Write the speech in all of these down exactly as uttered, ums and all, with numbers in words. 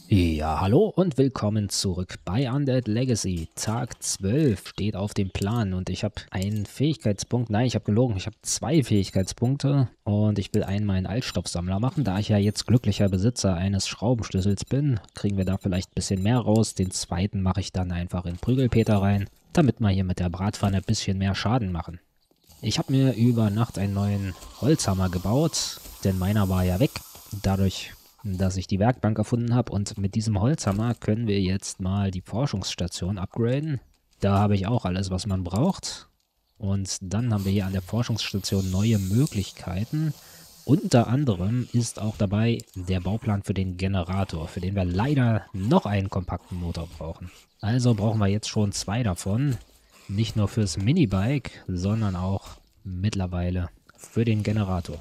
Ja, hallo und willkommen zurück bei Undead Legacy. Tag zwölf steht auf dem Plan und ich habe einen Fähigkeitspunkt, nein, ich habe gelogen, ich habe zwei Fähigkeitspunkte und ich will einen meinen Altstoffsammler machen. Da ich ja jetzt glücklicher Besitzer eines Schraubenschlüssels bin, kriegen wir da vielleicht ein bisschen mehr raus. Den zweiten mache ich dann einfach in Prügelpeter rein, damit wir hier mit der Bratpfanne ein bisschen mehr Schaden machen. Ich habe mir über Nacht einen neuen Holzhammer gebaut, denn meiner war ja weg. Dadurch, dass ich die Werkbank erfunden habe, und mit diesem Holzhammer können wir jetzt mal die Forschungsstation upgraden. Da habe ich auch alles, was man braucht. Und dann haben wir hier an der Forschungsstation neue Möglichkeiten. Unter anderem ist auch dabei der Bauplan für den Generator, für den wir leider noch einen kompakten Motor brauchen. Also brauchen wir jetzt schon zwei davon. Nicht nur fürs Minibike, sondern auch mittlerweile für den Generator.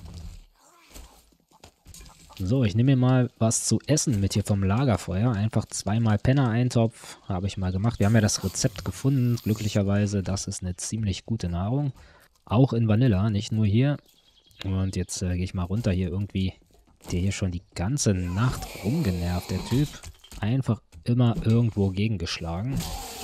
So, ich nehme mir mal was zu essen mit hier vom Lagerfeuer. Einfach zweimal Penner-Eintopf habe ich mal gemacht. Wir haben ja das Rezept gefunden, glücklicherweise. Das ist eine ziemlich gute Nahrung. Auch in Vanilla, nicht nur hier. Und jetzt äh, gehe ich mal runter hier irgendwie. Der hier schon die ganze Nacht rumgenervt, der Typ. Einfach immer irgendwo gegengeschlagen.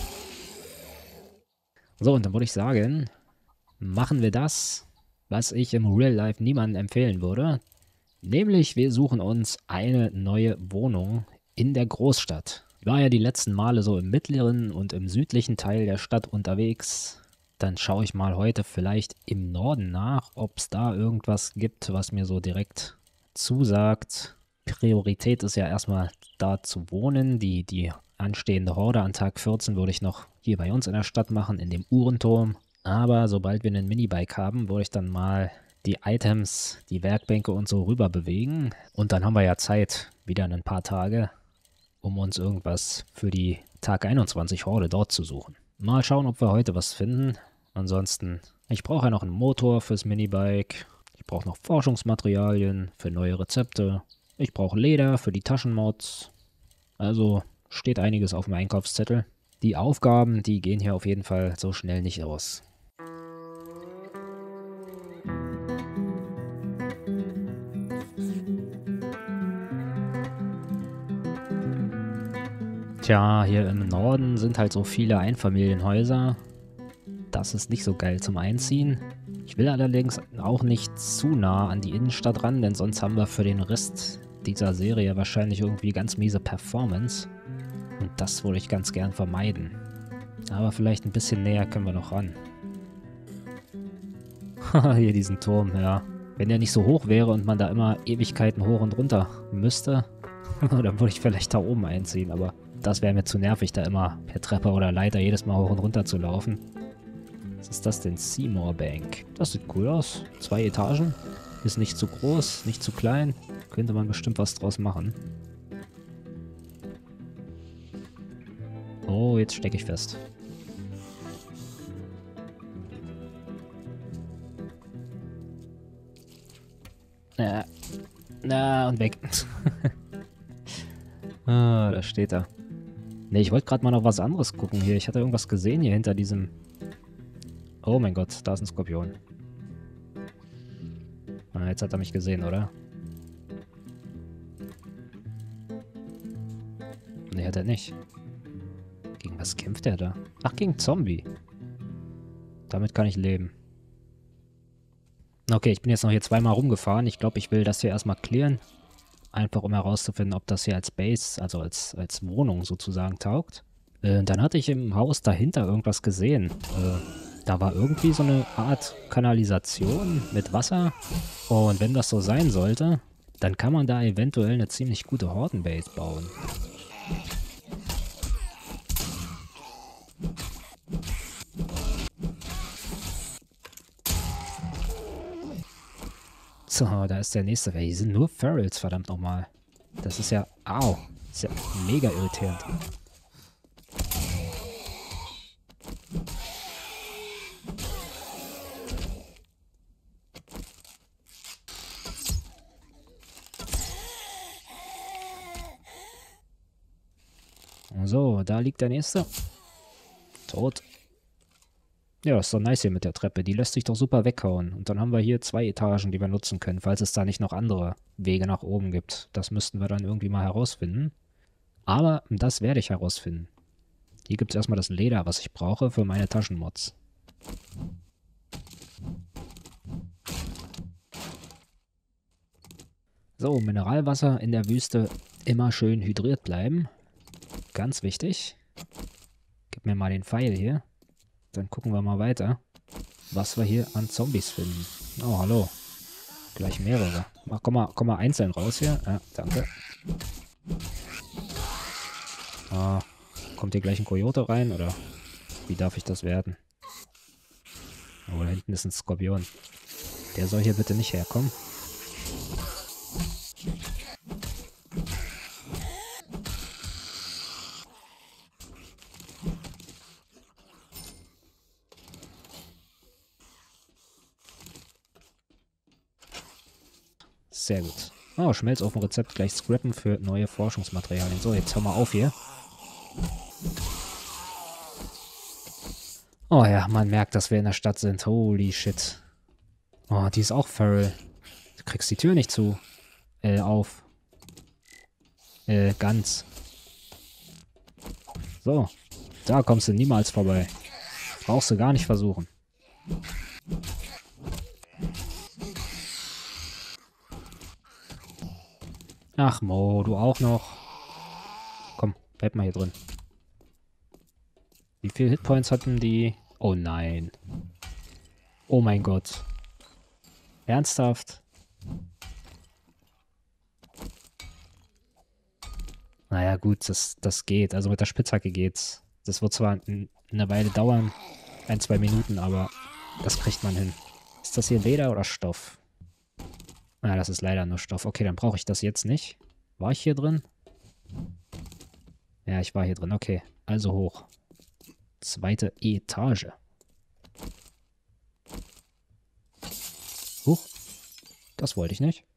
So, und dann würde ich sagen, machen wir das, was ich im Real Life niemandem empfehlen würde. Nämlich, wir suchen uns eine neue Wohnung in der Großstadt. Ich war ja die letzten Male so im mittleren und im südlichen Teil der Stadt unterwegs. Dann schaue ich mal heute vielleicht im Norden nach, ob es da irgendwas gibt, was mir so direkt zusagt. Priorität ist ja erstmal da zu wohnen. Die, die anstehende Horde an Tag vierzehn würde ich noch hier bei uns in der Stadt machen, in dem Uhrenturm. Aber sobald wir einen Minibike haben, würde ich dann mal die Items, die Werkbänke und so rüber bewegen. Und dann haben wir ja Zeit, wieder in ein paar Tage, um uns irgendwas für die Tag einundzwanzig Horde dort zu suchen. Mal schauen, ob wir heute was finden. Ansonsten, ich brauche ja noch einen Motor fürs Minibike. Ich brauche noch Forschungsmaterialien für neue Rezepte. Ich brauche Leder für die Taschenmods. Also steht einiges auf dem Einkaufszettel. Die Aufgaben, die gehen hier auf jeden Fall so schnell nicht aus. Tja, hier im Norden sind halt so viele Einfamilienhäuser. Das ist nicht so geil zum Einziehen. Ich will allerdings auch nicht zu nah an die Innenstadt ran, denn sonst haben wir für den Rest dieser Serie wahrscheinlich irgendwie ganz miese Performance. Und das würde ich ganz gern vermeiden. Aber vielleicht ein bisschen näher können wir noch ran. Haha, hier diesen Turm, ja. Wenn der nicht so hoch wäre und man da immer Ewigkeiten hoch und runter müsste, dann würde ich vielleicht da oben einziehen, aber das wäre mir zu nervig, da immer per Treppe oder Leiter jedes Mal hoch und runter zu laufen. Was ist das denn? Seymour Bank. Das sieht cool aus. Zwei Etagen. Ist nicht zu groß, nicht zu klein. Könnte man bestimmt was draus machen. Oh, jetzt stecke ich fest. Na, na und weg. Ah, da steht er. Ne, ich wollte gerade mal noch was anderes gucken hier. Ich hatte irgendwas gesehen hier hinter diesem... Oh mein Gott, da ist ein Skorpion. Ah, jetzt hat er mich gesehen, oder? Ne, hat er nicht. Gegen was kämpft er da? Ach, gegen Zombie. Damit kann ich leben. Okay, ich bin jetzt noch hier zweimal rumgefahren. Ich glaube, ich will das hier erstmal clearen. Einfach um herauszufinden, ob das hier als Base, also als, als Wohnung sozusagen taugt. Äh, dann hatte ich im Haus dahinter irgendwas gesehen. Äh, da war irgendwie so eine Art Kanalisation mit Wasser. Und wenn das so sein sollte, dann kann man da eventuell eine ziemlich gute Hordenbase bauen. So, da ist der nächste. Hier sind nur Ferals, verdammt nochmal. Das ist ja... Au. Das ist ja mega irritierend. So, da liegt der nächste. Tot. Ja, das ist doch nice hier mit der Treppe. Die lässt sich doch super weghauen. Und dann haben wir hier zwei Etagen, die wir nutzen können, falls es da nicht noch andere Wege nach oben gibt. Das müssten wir dann irgendwie mal herausfinden. Aber das werde ich herausfinden. Hier gibt es erstmal das Leder, was ich brauche für meine Taschenmods. So, Mineralwasser in der Wüste immer schön hydriert bleiben. Ganz wichtig. Gib mir mal den Pfeil hier. Dann gucken wir mal weiter, was wir hier an Zombies finden. Oh, hallo. Gleich mehrere. Ach, komm mal, komm mal einzeln raus hier. Ja, danke. Ah, kommt hier gleich ein Coyote rein, oder wie darf ich das werden? Oh, da hinten ist ein Skorpion. Der soll hier bitte nicht herkommen. Sehr gut. Oh, Schmelzofen-Rezept gleich scrappen für neue Forschungsmaterialien. So, jetzt hör mal auf hier. Oh ja, man merkt, dass wir in der Stadt sind. Holy shit. Oh, die ist auch feral. Du kriegst die Tür nicht zu. Äh, auf. Äh, ganz. So. Da kommst du niemals vorbei. Brauchst du gar nicht versuchen. Ach Mo, du auch noch. Komm, bleib mal hier drin. Wie viele Hitpoints hatten die? Oh nein. Oh mein Gott. Ernsthaft? Naja gut, das, das geht. Also mit der Spitzhacke geht's. Das wird zwar eine Weile dauern. Ein, zwei Minuten, aber das kriegt man hin. Ist das hier Leder oder Stoff? Ah, das ist leider nur Stoff. Okay, dann brauche ich das jetzt nicht. War ich hier drin? Ja, ich war hier drin. Okay, also hoch. Zweite Etage. Huch. Das wollte ich nicht.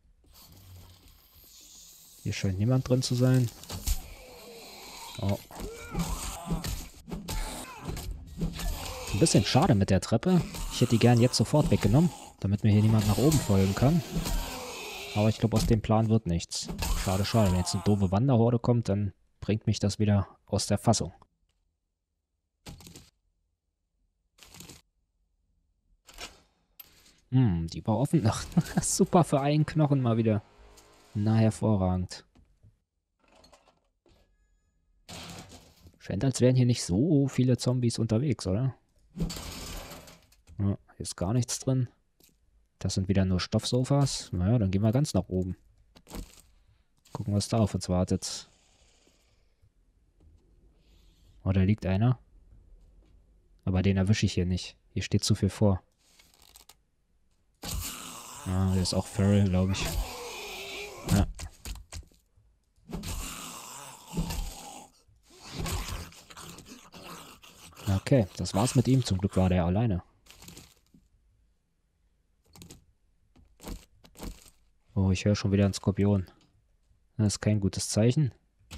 Hier scheint niemand drin zu sein. Oh. Ein bisschen schade mit der Treppe. Ich hätte die gern jetzt sofort weggenommen, damit mir hier niemand nach oben folgen kann. Aber ich glaube, aus dem Plan wird nichts. Schade, schade. Wenn jetzt eine doofe Wanderhorde kommt, dann bringt mich das wieder aus der Fassung. Hm, die war offen. Ach, super für einen Knochen mal wieder. Na, hervorragend. Scheint, als wären hier nicht so viele Zombies unterwegs, oder? Ja, hier ist gar nichts drin. Das sind wieder nur Stoffsofas. Naja, dann gehen wir ganz nach oben. Gucken, was da auf uns wartet. Oh, da liegt einer. Aber den erwische ich hier nicht. Hier steht zu viel vor. Ah, der ist auch feral, glaube ich. Ja. Okay, das war's mit ihm. Zum Glück war der alleine. Oh, ich höre schon wieder einen Skorpion. Das ist kein gutes Zeichen.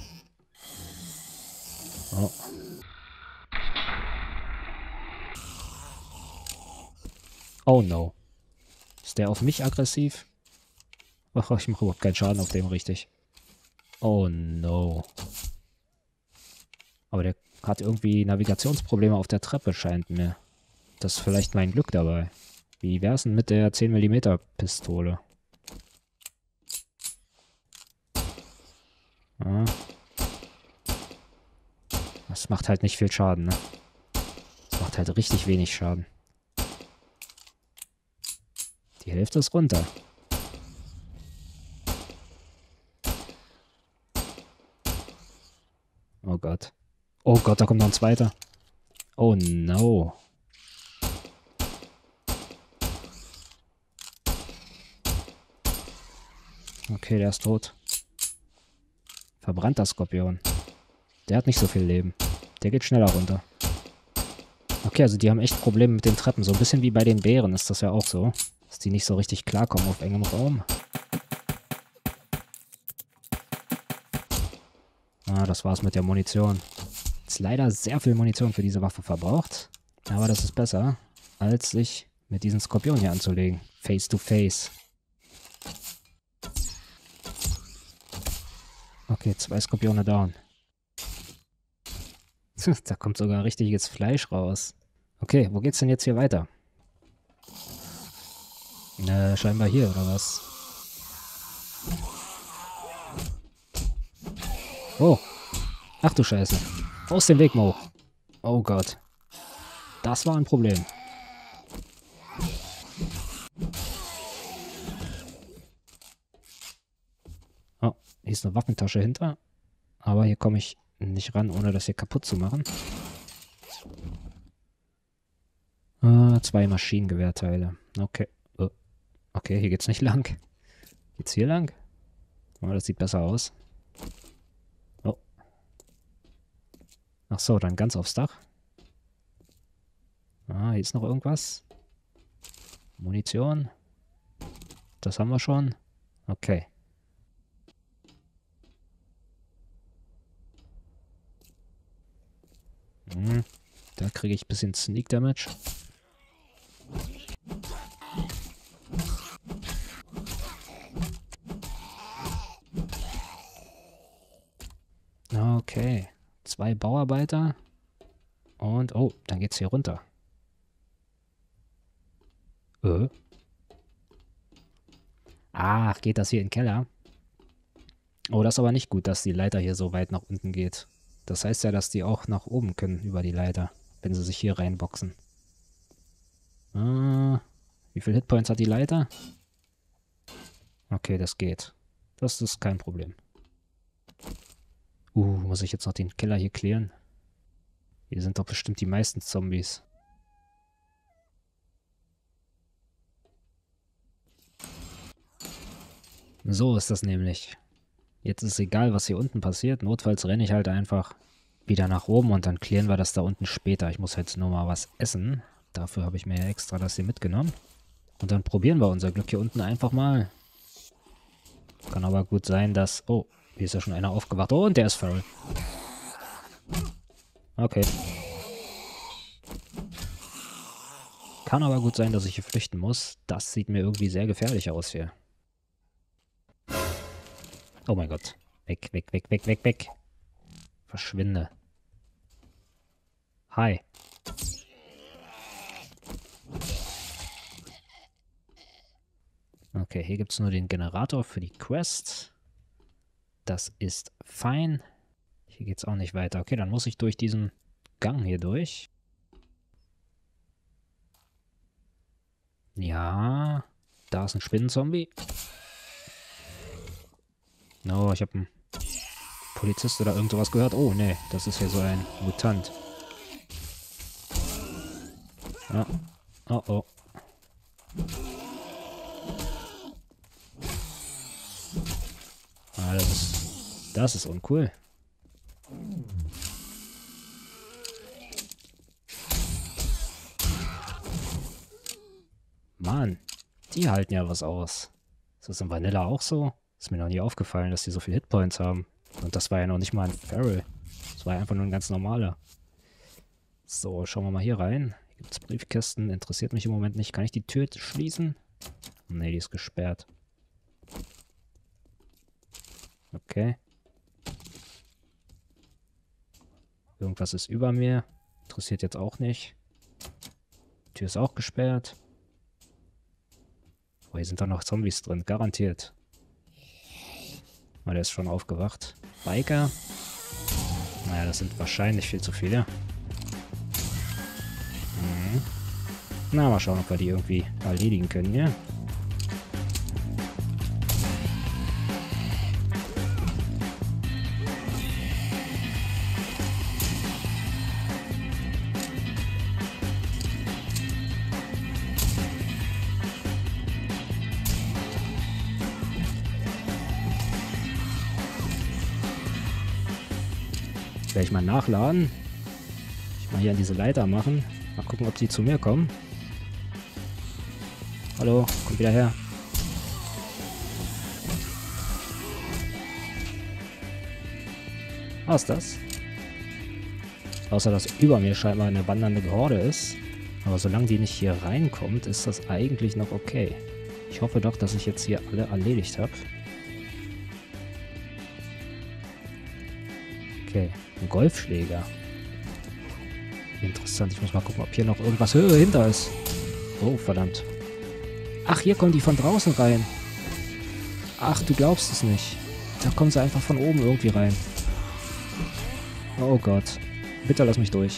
Oh. Oh no. Ist der auf mich aggressiv? Ach, ich mache überhaupt keinen Schaden auf dem, richtig. Oh no. Aber der hat irgendwie Navigationsprobleme auf der Treppe, scheint mir. Das ist vielleicht mein Glück dabei. Wie wär's denn mit der zehn Millimeter Pistole? Ah. Das macht halt nicht viel Schaden, ne? Das macht halt richtig wenig Schaden. Die Hälfte ist runter. Oh Gott. Oh Gott, da kommt noch ein zweiter. Oh no. Okay, der ist tot. Verbrannter Skorpion. Der hat nicht so viel Leben. Der geht schneller runter. Okay, also die haben echt Probleme mit den Treppen. So ein bisschen wie bei den Bären ist das ja auch so. Dass die nicht so richtig klarkommen auf engem Raum. Ah, das war's mit der Munition. Ist leider sehr viel Munition für diese Waffe verbraucht. Aber das ist besser, als sich mit diesem Skorpion hier anzulegen. Face to face. Okay, zwei Skorpione down. Da kommt sogar richtiges Fleisch raus. Okay, wo geht's denn jetzt hier weiter? Äh, scheinbar hier, oder was? Oh. Ach du Scheiße. Aus dem Weg, Mo. Oh Gott. Das war ein Problem. Oh, hier ist eine Waffentasche hinter. Aber hier komme ich nicht ran, ohne das hier kaputt zu machen. Äh, zwei Maschinengewehrteile. Okay. Oh. Okay, hier geht's nicht lang. Geht's hier lang? Oh, das sieht besser aus. Oh. Ach so, dann ganz aufs Dach. Ah, hier ist noch irgendwas. Munition. Das haben wir schon. Okay. Hm, da kriege ich ein bisschen Sneak Damage. Okay. Zwei Bauarbeiter. Und, oh, dann geht's hier runter. Äh. Ach, geht das hier in den Keller? Oh, das ist aber nicht gut, dass die Leiter hier so weit nach unten geht. Das heißt ja, dass die auch nach oben können über die Leiter, wenn sie sich hier reinboxen. Äh, wie viele Hitpoints hat die Leiter? Okay, das geht. Das ist kein Problem. Uh, muss ich jetzt noch den Keller hier klären? Hier sind doch bestimmt die meisten Zombies. So ist das nämlich. Jetzt ist egal, was hier unten passiert. Notfalls renne ich halt einfach wieder nach oben und dann klären wir das da unten später. Ich muss jetzt nur mal was essen. Dafür habe ich mir ja extra das hier mitgenommen. Und dann probieren wir unser Glück hier unten einfach mal. Kann aber gut sein, dass... Oh, hier ist ja schon einer aufgewacht. Oh, und der ist faul. Okay. Kann aber gut sein, dass ich hier flüchten muss. Das sieht mir irgendwie sehr gefährlich aus hier. Oh mein Gott. Weg, weg, weg, weg, weg, weg. Verschwinde. Hi. Okay, hier gibt es nur den Generator für die Quest. Das ist fein. Hier geht es auch nicht weiter. Okay, dann muss ich durch diesen Gang hier durch. Ja, da ist ein Spinnenzombie. Oh, ich habe einen Polizist oder irgend sowas gehört. Oh, nee, das ist hier so ein Mutant. Ja. Oh, oh. Ah, das ist, das ist uncool. Mann, die halten ja was aus. Ist das in Vanilla auch so? Ist mir noch nie aufgefallen, dass die so viele Hitpoints haben. Und das war ja noch nicht mal ein Feral. Das war ja einfach nur ein ganz normaler. So, schauen wir mal hier rein. Hier gibt es Briefkästen. Interessiert mich im Moment nicht. Kann ich die Tür schließen? Ne, die ist gesperrt. Okay. Irgendwas ist über mir. Interessiert jetzt auch nicht. Die Tür ist auch gesperrt. Oh, hier sind doch noch Zombies drin. Garantiert. Oh, der ist schon aufgewacht. Biker. Naja, das sind wahrscheinlich viel zu viele. Mhm. Na, mal schauen, ob wir die irgendwie erledigen können hier. Werde ich mal nachladen. Ich mal hier an diese Leiter machen. Mal gucken, ob sie zu mir kommen. Hallo, kommt wieder her. Was ist das? Außer, dass über mir scheinbar eine wandernde Horde ist. Aber solange die nicht hier reinkommt, ist das eigentlich noch okay. Ich hoffe doch, dass ich jetzt hier alle erledigt habe. Okay, ein Golfschläger. Interessant, ich muss mal gucken, ob hier noch irgendwas Höhe hinter ist. Oh, verdammt. Ach, hier kommen die von draußen rein. Ach, du glaubst es nicht. Da kommen sie einfach von oben irgendwie rein. Oh Gott. Bitte lass mich durch.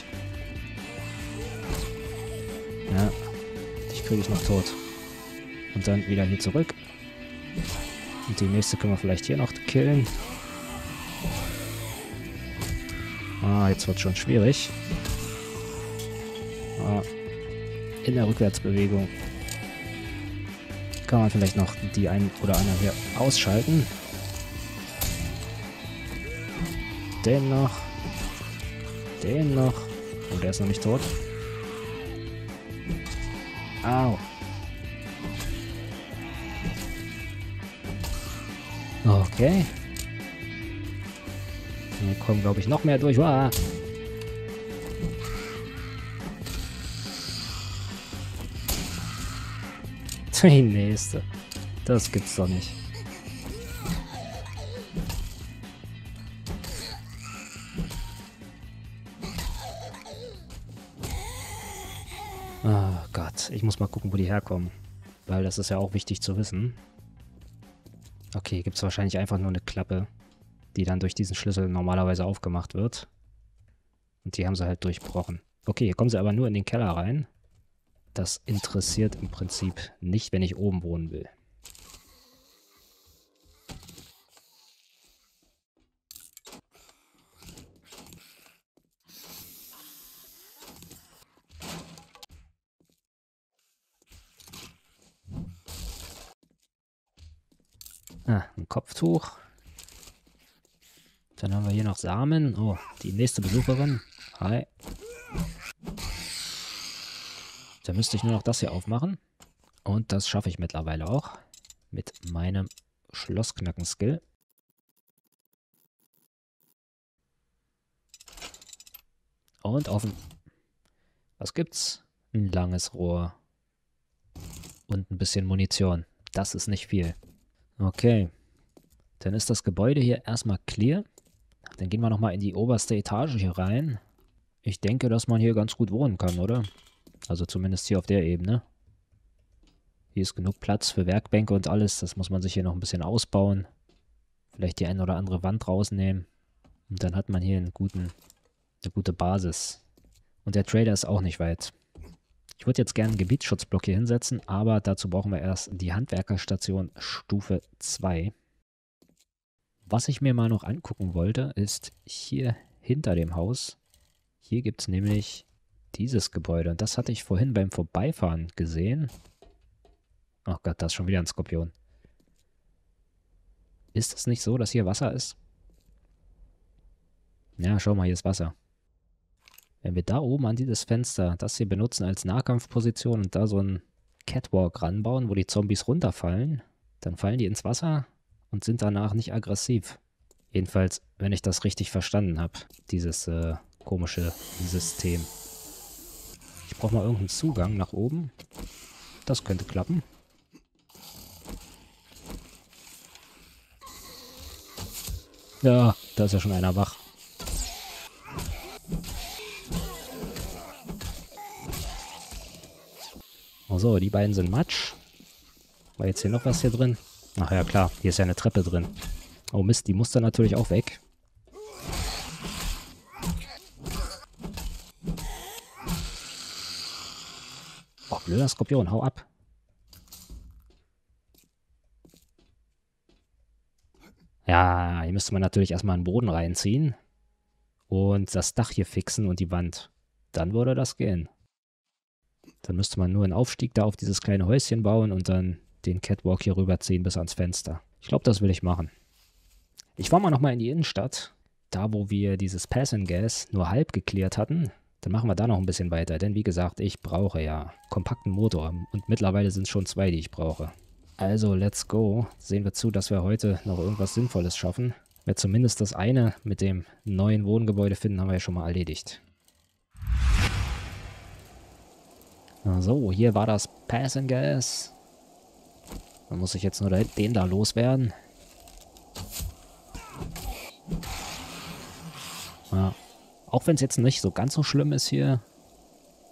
Ja. Dich kriege ich noch tot. Und dann wieder hier zurück. Und die nächste können wir vielleicht hier noch killen. Ah, jetzt wird es schon schwierig. Ah, in der Rückwärtsbewegung kann man vielleicht noch die ein oder andere hier ausschalten. Den noch. Den noch. Oh, der ist noch nicht tot. Au. Okay. Hier kommen, glaube ich, noch mehr durch. Wow. Die nächste. Das gibt's doch nicht. Oh Gott, ich muss mal gucken, wo die herkommen. Weil das ist ja auch wichtig zu wissen. Okay, gibt es wahrscheinlich einfach nur eine Klappe, die dann durch diesen Schlüssel normalerweise aufgemacht wird. Und die haben sie halt durchbrochen. Okay, hier kommen sie aber nur in den Keller rein. Das interessiert im Prinzip nicht, wenn ich oben wohnen will. Ah, ein Kopftuch. Dann haben wir hier noch Samen. Oh, die nächste Besucherin. Hi. Da müsste ich nur noch das hier aufmachen. Und das schaffe ich mittlerweile auch. Mit meinem Schlossknacken-Skill. Und auf dem... Was gibt's? Ein langes Rohr. Und ein bisschen Munition. Das ist nicht viel. Okay. Dann ist das Gebäude hier erstmal clear. Dann gehen wir nochmal in die oberste Etage hier rein. Ich denke, dass man hier ganz gut wohnen kann, oder? Also zumindest hier auf der Ebene. Hier ist genug Platz für Werkbänke und alles. Das muss man sich hier noch ein bisschen ausbauen. Vielleicht die eine oder andere Wand rausnehmen. Und dann hat man hier einen guten, eine gute Basis. Und der Trader ist auch nicht weit. Ich würde jetzt gerne einen Gebietsschutzblock hier hinsetzen, aber dazu brauchen wir erst die Handwerkerstation Stufe zwei. Was ich mir mal noch angucken wollte, ist hier hinter dem Haus. Hier gibt es nämlich dieses Gebäude. Und das hatte ich vorhin beim Vorbeifahren gesehen. Oh Gott, da ist schon wieder ein Skorpion. Ist es nicht so, dass hier Wasser ist? Ja, schau mal, hier ist Wasser. Wenn wir da oben an dieses Fenster das hier benutzen als Nahkampfposition und da so einen Catwalk ranbauen, wo die Zombies runterfallen, dann fallen die ins Wasser und sind danach nicht aggressiv. Jedenfalls, wenn ich das richtig verstanden habe, dieses äh, komische System. Ich brauche mal irgendeinen Zugang nach oben. Das könnte klappen. Ja, da ist ja schon einer wach. So, die beiden sind Matsch. War jetzt hier noch was hier drin? Ach ja, klar. Hier ist ja eine Treppe drin. Oh Mist, die muss dann natürlich auch weg. Oh, blöder Skorpion, hau ab. Ja, hier müsste man natürlich erstmal einen Boden reinziehen. Und das Dach hier fixen und die Wand. Dann würde das gehen. Dann müsste man nur einen Aufstieg da auf dieses kleine Häuschen bauen und dann den Catwalk hier rüberziehen bis ans Fenster. Ich glaube, das will ich machen. Ich fahre mal nochmal in die Innenstadt. Da, wo wir dieses Pass and Gas nur halb geklärt hatten. Dann machen wir da noch ein bisschen weiter. Denn wie gesagt, ich brauche ja kompakten Motor. Und mittlerweile sind es schon zwei, die ich brauche. Also, let's go. Sehen wir zu, dass wir heute noch irgendwas Sinnvolles schaffen. Wenn wir zumindest das eine mit dem neuen Wohngebäude finden, haben wir ja schon mal erledigt. So, hier war das Pass and Gas. Dann muss ich jetzt nur den da loswerden. Ja. Auch wenn es jetzt nicht so ganz so schlimm ist hier,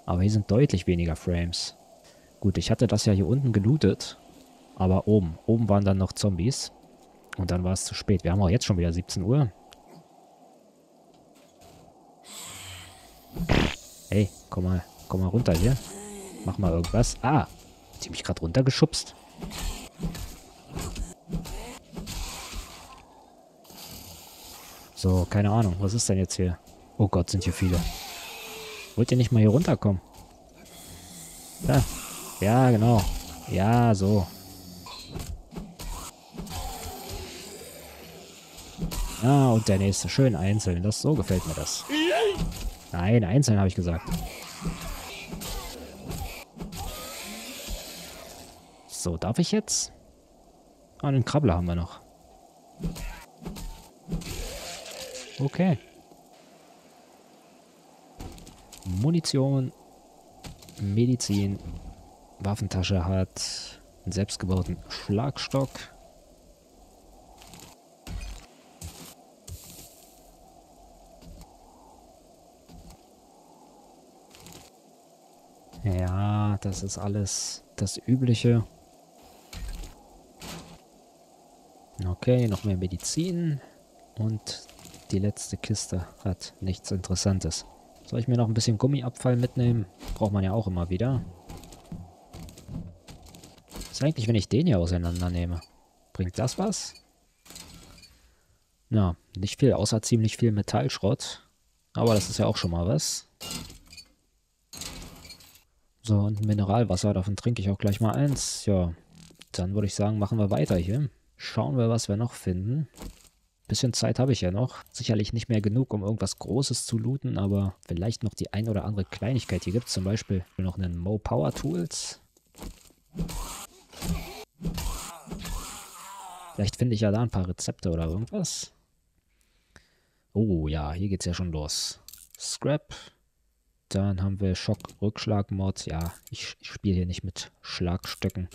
Aber hier sind deutlich weniger Frames. Gut, ich hatte das ja hier unten gelootet. Aber oben. Oben waren dann noch Zombies. Und dann war es zu spät. Wir haben auch jetzt schon wieder siebzehn Uhr. Hey, komm mal, komm mal runter hier. Mach mal irgendwas. Ah, hat die mich gerade runtergeschubst? So, keine Ahnung. Was ist denn jetzt hier? Oh Gott, sind hier viele. Wollt ihr nicht mal hier runterkommen? Da. Ja, genau. Ja, so. Ah, und der nächste. Schön einzeln. Das, so gefällt mir das. Nein, einzeln habe ich gesagt. So, darf ich jetzt? Ah, einen Krabbler haben wir noch. Okay. Munition. Medizin. Waffentasche hat einen selbstgebauten Schlagstock. Ja, das ist alles das Übliche. Okay, noch mehr Medizin. Und die letzte Kiste hat nichts Interessantes. Soll ich mir noch ein bisschen Gummiabfall mitnehmen? Braucht man ja auch immer wieder. Was ist eigentlich, wenn ich den hier auseinandernehme? Bringt das was? Ja, nicht viel, außer ziemlich viel Metallschrott. Aber das ist ja auch schon mal was. So, und Mineralwasser, davon trinke ich auch gleich mal eins. Ja, dann würde ich sagen, machen wir weiter hier. Schauen wir, was wir noch finden. Bisschen Zeit habe ich ja noch. Sicherlich nicht mehr genug, um irgendwas Großes zu looten, aber vielleicht noch die ein oder andere Kleinigkeit. Hier gibt es zum Beispiel noch einen Mo Power Tools. Vielleicht finde ich ja da ein paar Rezepte oder irgendwas. Oh ja, hier geht's ja schon los. Scrap. Dann haben wir Schock-Rückschlag-Mod. Ja, ich, ich spiele hier nicht mit Schlagstöcken.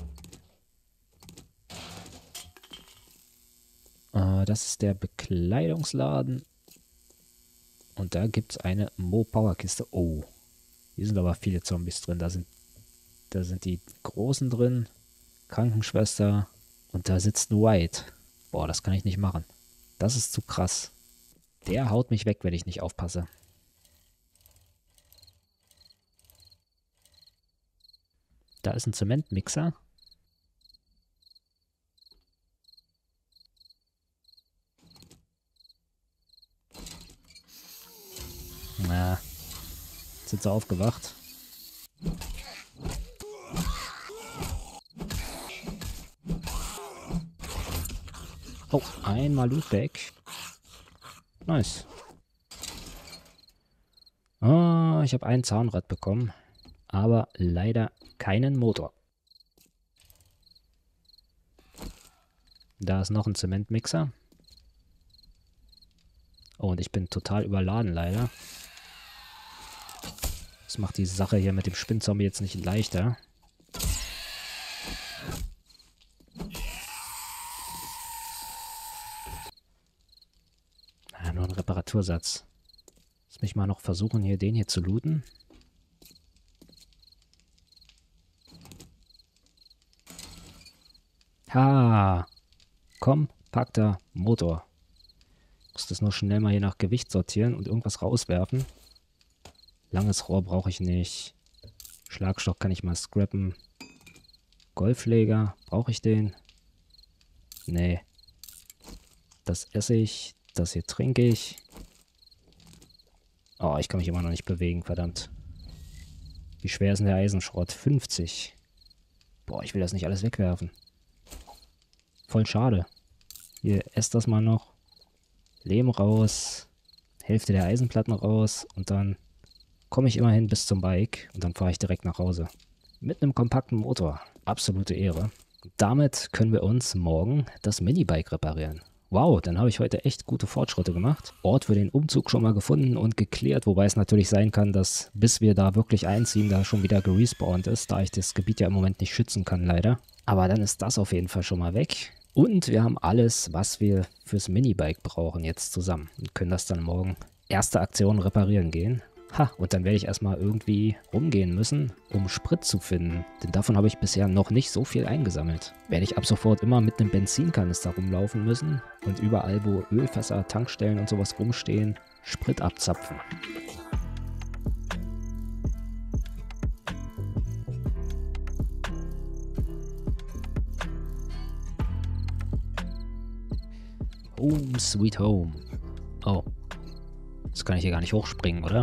Äh, das ist der Bekleidungsladen. Und da gibt es eine Mo-Power-Kiste. Oh, hier sind aber viele Zombies drin. Da sind, da sind die Großen drin. Krankenschwester. Und da sitzt ein White. Boah, das kann ich nicht machen. Das ist zu krass. Der haut mich weg, wenn ich nicht aufpasse. Da ist ein Zementmixer. Na, jetzt sind sie aufgewacht. Oh, einmal Lootback. Nice. Oh, ich habe ein Zahnrad bekommen, aber leider keinen Motor. Da ist noch ein Zementmixer. Oh, und ich bin total überladen leider. Das macht die Sache hier mit dem Spinnzombie jetzt nicht leichter. Ah, nur ein Reparatursatz. Lass mich mal noch versuchen, hier den hier zu looten. Ha! Kompakter Motor. Ich muss das nur schnell mal hier nach Gewicht sortieren und irgendwas rauswerfen. Langes Rohr brauche ich nicht. Schlagstock kann ich mal scrappen. Golfschläger, brauche ich den? Nee. Das esse ich. Das hier trinke ich. Oh, ich kann mich immer noch nicht bewegen, verdammt. Wie schwer ist denn der Eisenschrott? fünfzig. Boah, ich will das nicht alles wegwerfen. Voll schade. Hier, esst das mal noch. Lehm raus. Hälfte der Eisenplatten raus. Und dann komme ich immerhin bis zum Bike. Und dann fahre ich direkt nach Hause. Mit einem kompakten Motor. Absolute Ehre. Damit können wir uns morgen das Minibike reparieren. Wow, dann habe ich heute echt gute Fortschritte gemacht. Ort für den Umzug schon mal gefunden und geklärt, wobei es natürlich sein kann, dass bis wir da wirklich einziehen, da schon wieder gerespawnt ist, da ich das Gebiet ja im Moment nicht schützen kann, leider. Aber dann ist das auf jeden Fall schon mal weg. Und wir haben alles, was wir fürs Minibike brauchen, jetzt zusammen und können das dann morgen erste Aktion reparieren gehen. Ha, und dann werde ich erstmal irgendwie rumgehen müssen, um Sprit zu finden. Denn davon habe ich bisher noch nicht so viel eingesammelt. Werde ich ab sofort immer mit einem Benzinkanister rumlaufen müssen und überall, wo Ölfässer, Tankstellen und sowas rumstehen, Sprit abzapfen. Home sweet home. Oh. Das kann ich hier gar nicht hochspringen, oder?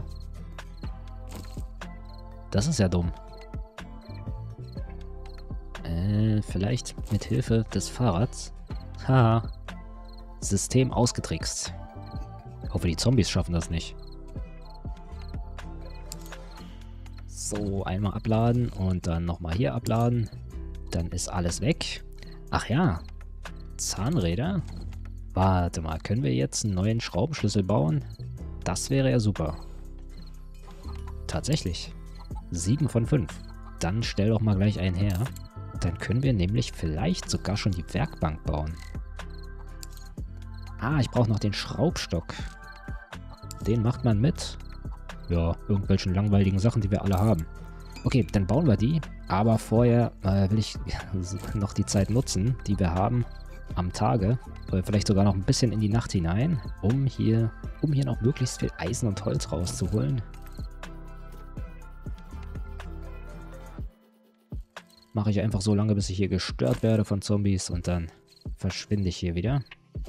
Das ist ja dumm. Äh, vielleicht mit Hilfe des Fahrrads. Haha. System ausgetrickst. Ich hoffe, die Zombies schaffen das nicht. So, einmal abladen und dann nochmal hier abladen. Dann ist alles weg. Ach ja. Zahnräder. Warte mal, können wir jetzt einen neuen Schraubenschlüssel bauen? Das wäre ja super. Tatsächlich. sieben von fünf. Dann stell doch mal gleich einen her. Dann können wir nämlich vielleicht sogar schon die Werkbank bauen. Ah, ich brauche noch den Schraubstock. Den macht man mit, ja, irgendwelchen langweiligen Sachen, die wir alle haben. Okay, dann bauen wir die. Aber vorher äh, will ich noch die Zeit nutzen, die wir haben am Tage. Oder vielleicht sogar noch ein bisschen in die Nacht hinein, um hier, um hier noch möglichst viel Eisen und Holz rauszuholen. Mache ich einfach so lange, bis ich hier gestört werde von Zombies und dann verschwinde ich hier wieder.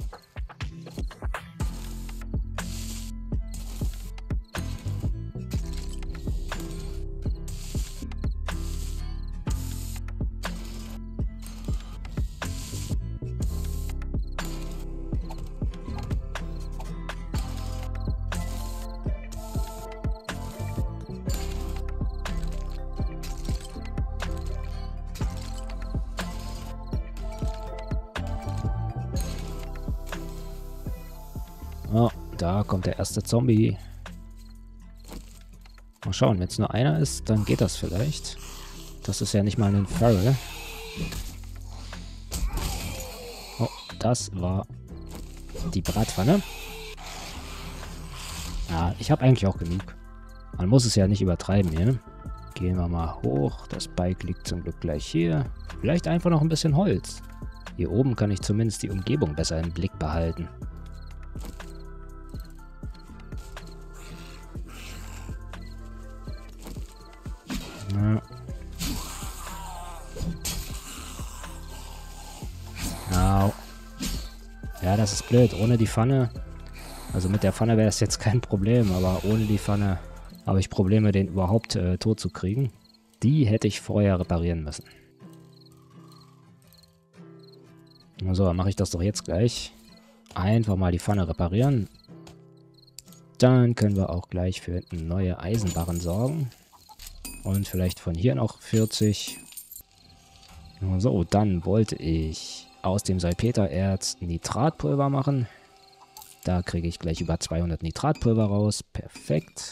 Oh, da kommt der erste Zombie. Mal schauen, wenn es nur einer ist, dann geht das vielleicht. Das ist ja nicht mal ein Feral. Oh, das war die Bratpfanne. Ja, ich habe eigentlich auch genug. Man muss es ja nicht übertreiben hier. Gehen wir mal hoch. Das Bike liegt zum Glück gleich hier. Vielleicht einfach noch ein bisschen Holz. Hier oben kann ich zumindest die Umgebung besser im Blick behalten. Ja. Au. Ja, das ist blöd. Ohne die Pfanne, also mit der Pfanne wäre das jetzt kein Problem, aber ohne die Pfanne habe ich Probleme, den überhaupt äh, tot zu kriegen. Die hätte ich vorher reparieren müssen. So, dann mache ich das doch jetzt gleich. Einfach mal die Pfanne reparieren. Dann können wir auch gleich für neue Eisenbarren sorgen. Und vielleicht von hier noch vierzig. So, dann wollte ich aus dem Salpetererz Nitratpulver machen. Da kriege ich gleich über zweihundert Nitratpulver raus. Perfekt.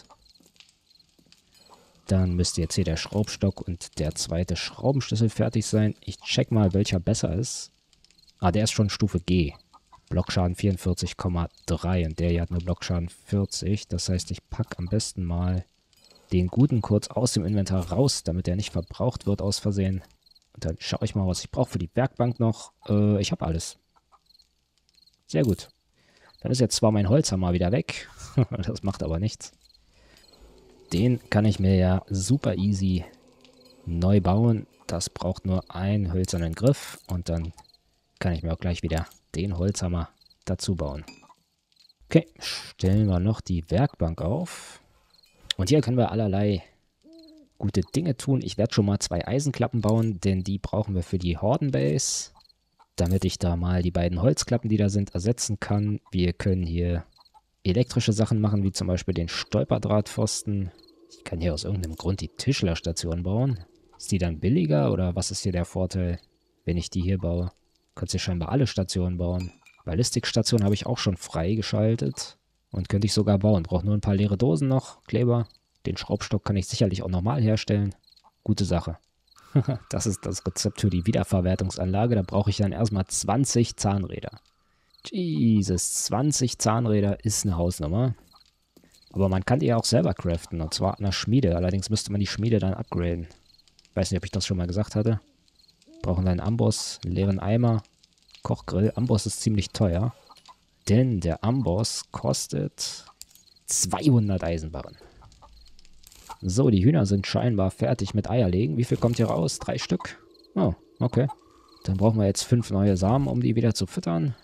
Dann müsste jetzt hier der Schraubstock und der zweite Schraubenschlüssel fertig sein. Ich check mal, welcher besser ist. Ah, der ist schon Stufe G. Blockschaden vierundvierzig Komma drei und der hier hat nur Blockschaden vierzig. Das heißt, ich packe am besten mal den guten kurz aus dem Inventar raus, damit er nicht verbraucht wird aus Versehen. Und dann schaue ich mal, was ich brauche für die Werkbank noch. Äh, ich habe alles. Sehr gut. Dann ist jetzt zwar mein Holzhammer wieder weg. Das macht aber nichts. Den kann ich mir ja super easy neu bauen. Das braucht nur einen hölzernen Griff. Und dann kann ich mir auch gleich wieder den Holzhammer dazu bauen. Okay, stellen wir noch die Werkbank auf. Und hier können wir allerlei gute Dinge tun. Ich werde schon mal zwei Eisenklappen bauen, denn die brauchen wir für die Hordenbase, damit ich da mal die beiden Holzklappen, die da sind, ersetzen kann. Wir können hier elektrische Sachen machen, wie zum Beispiel den Stolperdrahtpfosten. Ich kann hier aus irgendeinem Grund die Tischlerstation bauen. Ist die dann billiger oder was ist hier der Vorteil, wenn ich die hier baue? Kannst hier scheinbar alle Stationen bauen. Ballistikstation habe ich auch schon freigeschaltet. Und könnte ich sogar bauen. Brauche nur ein paar leere Dosen noch, Kleber. Den Schraubstock kann ich sicherlich auch normal herstellen. Gute Sache. Das ist das Rezept für die Wiederverwertungsanlage. Da brauche ich dann erstmal zwanzig Zahnräder. Jesus, zwanzig Zahnräder ist eine Hausnummer. Aber man kann die ja auch selber craften, und zwar an der Schmiede. Allerdings müsste man die Schmiede dann upgraden. Ich weiß nicht, ob ich das schon mal gesagt hatte. Brauchen wir einen Amboss, einen leeren Eimer, Kochgrill. Amboss ist ziemlich teuer, denn der Amboss kostet zweihundert Eisenbarren. So, die Hühner sind scheinbar fertig mit Eierlegen. Wie viel kommt hier raus? Drei Stück? Oh, okay. Dann brauchen wir jetzt fünf neue Samen, um die wieder zu füttern.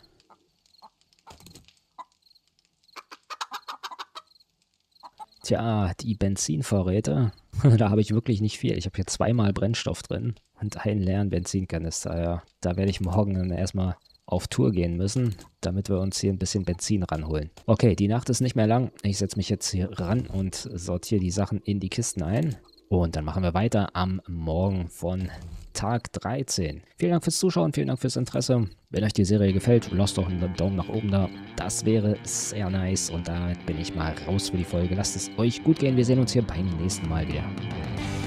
Tja, die Benzinvorräte. Da habe ich wirklich nicht viel. Ich habe hier zweimal Brennstoff drin und einen leeren Benzinkanister. Ja, da werde ich morgen dann erstmal auf Tour gehen müssen, damit wir uns hier ein bisschen Benzin ranholen. Okay, die Nacht ist nicht mehr lang. Ich setze mich jetzt hier ran und sortiere die Sachen in die Kisten ein. Und dann machen wir weiter am Morgen von Tag dreizehn. Vielen Dank fürs Zuschauen, vielen Dank fürs Interesse. Wenn euch die Serie gefällt, lasst doch einen Daumen nach oben da. Das wäre sehr nice. Und damit bin ich mal raus für die Folge. Lasst es euch gut gehen. Wir sehen uns hier beim nächsten Mal wieder.